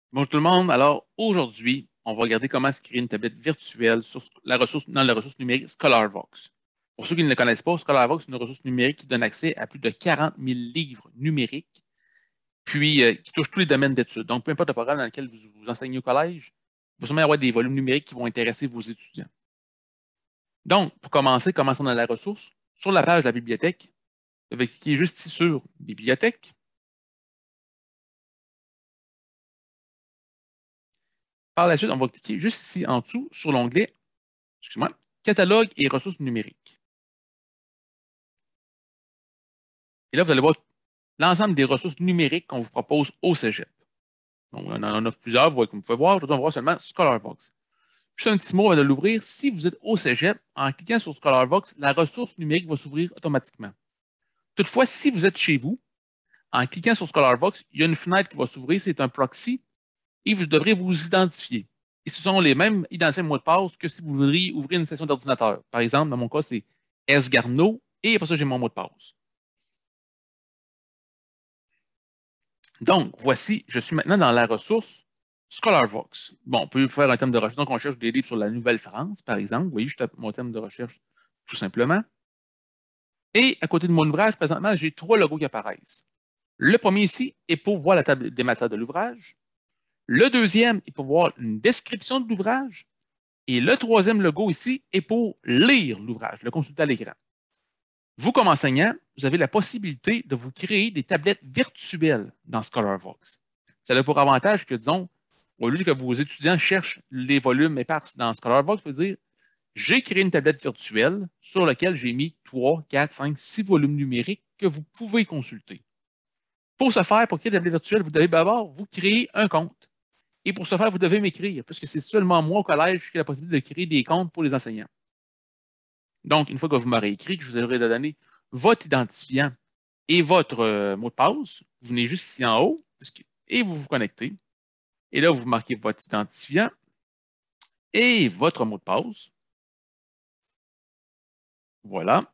Bonjour tout le monde. Alors, aujourd'hui, on va regarder comment se créer une tablette virtuelle sur dans la ressource numérique ScholarVox. Pour ceux qui ne le connaissent pas, ScholarVox est une ressource numérique qui donne accès à plus de 40 000 livres numériques, puis qui touche tous les domaines d'études. Donc, peu importe le programme dans lequel vous enseignez au collège, vous allez avoir des volumes numériques qui vont intéresser vos étudiants. Donc, pour commencer, commençons dans la ressource. Sur la page de la bibliothèque, vous allez cliquer juste ici sur Bibliothèque. Par la suite, on va cliquer juste ici en dessous sur l'onglet, excusez-moi, Catalogue et ressources numériques. Et là, vous allez voir l'ensemble des ressources numériques qu'on vous propose au Cégep. Donc, on en offre plusieurs, vous pouvez voir. Aujourd'hui, on va voir seulement ScholarVox. Juste un petit mot avant de l'ouvrir. Si vous êtes au Cégep, en cliquant sur ScholarVox, la ressource numérique va s'ouvrir automatiquement. Toutefois, si vous êtes chez vous, en cliquant sur ScholarVox, il y a une fenêtre qui va s'ouvrir, c'est un proxy, et vous devrez vous identifier. Et ce sont les mêmes identifiants de mot de passe que si vous voudriez ouvrir une session d'ordinateur. Par exemple, dans mon cas, c'est S. Garneau, et après ça, j'ai mon mot de passe. Donc, voici, je suis maintenant dans la ressource ScholarVox. Bon, on peut faire un terme de recherche. Donc, on cherche des livres sur la Nouvelle-France, par exemple. Vous voyez, je tape mon terme de recherche tout simplement. Et à côté de mon ouvrage, présentement, j'ai 3 logos qui apparaissent. Le premier ici est pour voir la table des matières de l'ouvrage. Le deuxième est pour voir une description de l'ouvrage. Et le troisième logo ici est pour lire l'ouvrage, le consulter à l'écran. Vous, comme enseignant, vous avez la possibilité de vous créer des tablettes virtuelles dans ScholarVox. Ça a pour avantage que, disons, au lieu que vos étudiants cherchent les volumes épars dans ScholarVox, vous pouvez dire, j'ai créé une tablette virtuelle sur laquelle j'ai mis 3, 4, 5, 6 volumes numériques que vous pouvez consulter. Pour ce faire, pour créer une tablette virtuelle, vous devez d'abord vous créer un compte. Et pour ce faire, vous devez m'écrire, puisque c'est seulement moi au collège qui ai la possibilité de créer des comptes pour les enseignants. Donc, une fois que vous m'aurez écrit, que je vous aurai donné votre identifiant et votre mot de passe, vous venez juste ici en haut et vous vous connectez. Et là, vous marquez votre identifiant et votre mot de passe. Voilà.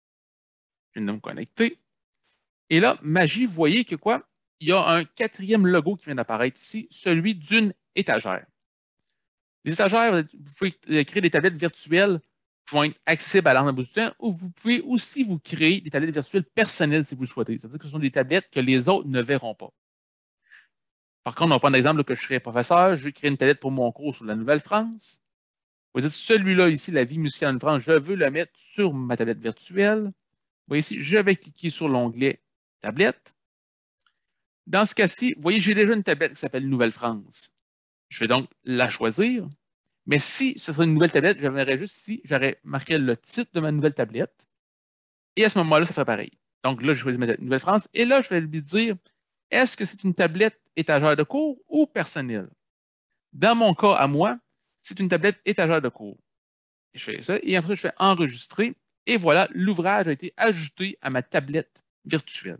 Je viens de me connecter. Et là, magie, vous voyez que quoi? Il y a un 4e logo qui vient d'apparaître ici, celui d'une étagère. Les étagères, vous pouvez créer des tablettes virtuelles qui vont être accessibles à l'ensemble de vos étudiants, ou vous pouvez aussi vous créer des tablettes virtuelles personnelles si vous le souhaitez. C'est-à-dire que ce sont des tablettes que les autres ne verront pas. Par contre, on va prendre l'exemple que je serais professeur, je vais créer une tablette pour mon cours sur la Nouvelle-France. Vous dites, celui-là ici, la vie musicale en France, je veux le mettre sur ma tablette virtuelle. Vous voyez ici, je vais cliquer sur l'onglet tablette. Dans ce cas-ci, vous voyez, j'ai déjà une tablette qui s'appelle Nouvelle-France. Je vais donc la choisir. Mais si ce serait une nouvelle tablette, je verrais juste ici, j'aurais marqué le titre de ma nouvelle tablette. Et à ce moment-là, ça ferait pareil. Donc là, je choisis ma Nouvelle-France. Et là, je vais lui dire, est-ce que c'est une tablette étagère de cours ou personnelle? Dans mon cas, à moi, c'est une tablette étagère de cours. Je fais ça et après, je fais enregistrer. Et voilà, l'ouvrage a été ajouté à ma tablette virtuelle.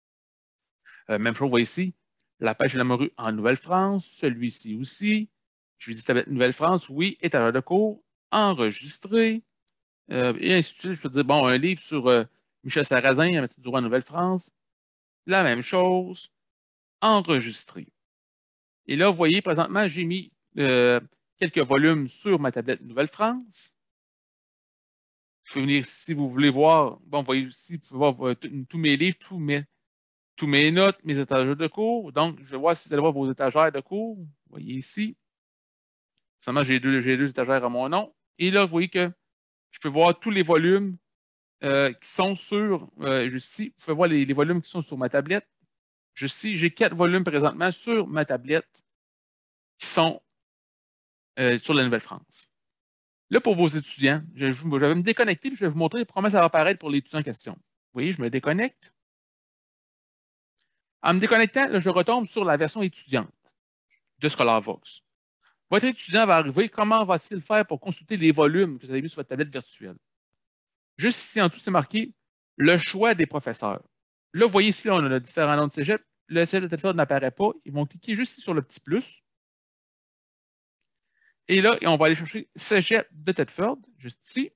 Même chose, vous voyez ici, la pêche de la morue en Nouvelle-France, celui-ci aussi. Je lui dis tablette Nouvelle-France, oui, étagère de cours, enregistré, et ainsi de suite. Je peux dire, bon, un livre sur Michel Sarrazin, investi du roi en Nouvelle-France, la même chose, enregistré. Et là, vous voyez, présentement, j'ai mis quelques volumes sur ma tablette Nouvelle-France. Vous pouvez venir, si vous voulez voir, bon, vous voyez ici, vous pouvez voir tous mes livres, tous mes notes, mes étagères de cours. Donc, je vais voir si vous allez voir vos étagères de cours. Vous voyez ici. Seulement, j'ai deux étagères à mon nom. Et là, vous voyez que je peux voir tous les volumes qui sont sur, juste ici. Vous pouvez voir les volumes qui sont sur ma tablette. Juste ici, j'ai 4 volumes présentement sur ma tablette qui sont sur la Nouvelle-France. Là, pour vos étudiants, je vais me déconnecter et je vais vous montrer comment ça va apparaître pour l'étudiant en question. Vous voyez, je me déconnecte. En me déconnectant, là, je retombe sur la version étudiante de ScholarVox. Votre étudiant va arriver. Comment va-t-il faire pour consulter les volumes que vous avez mis sur votre tablette virtuelle? Juste ici en dessous, c'est marqué le choix des professeurs. Là, vous voyez ici, on a différents noms de cégep. Le cégep de Thetford n'apparaît pas. Ils vont cliquer juste ici sur le petit plus. Et là, on va aller chercher cégep de Thetford, juste ici.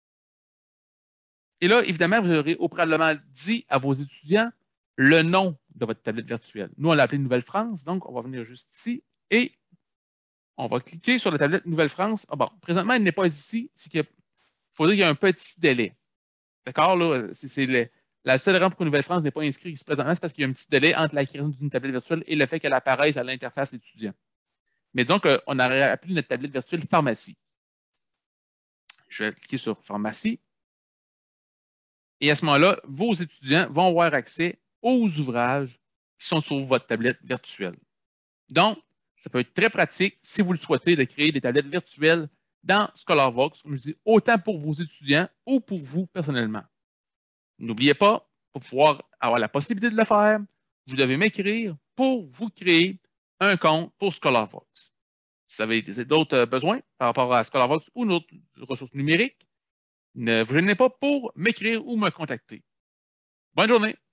Et là, évidemment, vous aurez au préalablement dit à vos étudiants le nom de votre tablette virtuelle. Nous, on l'a appelé Nouvelle-France, donc on va venir juste ici et on va cliquer sur la tablette Nouvelle-France. Ah bon, présentement, elle n'est pas ici, c'est qu'il faudrait qu'il y ait un petit délai. D'accord? Là, la seule raison pour que Nouvelle-France n'est pas inscrite ici présentement, c'est parce qu'il y a un petit délai entre la création d'une tablette virtuelle et le fait qu'elle apparaisse à l'interface étudiant. Mais donc, on aurait appelé notre tablette virtuelle Pharmacie. Je vais cliquer sur Pharmacie. Et à ce moment-là, vos étudiants vont avoir accès aux ouvrages qui sont sur votre tablette virtuelle. Donc, ça peut être très pratique si vous le souhaitez de créer des tablettes virtuelles dans ScholarVox, comme je dis, autant pour vos étudiants ou pour vous personnellement. N'oubliez pas, pour pouvoir avoir la possibilité de le faire, vous devez m'écrire pour vous créer un compte pour ScholarVox. Si vous avez d'autres besoins par rapport à ScholarVox ou d'autres ressources numériques, ne vous gênez pas pour m'écrire ou me contacter. Bonne journée!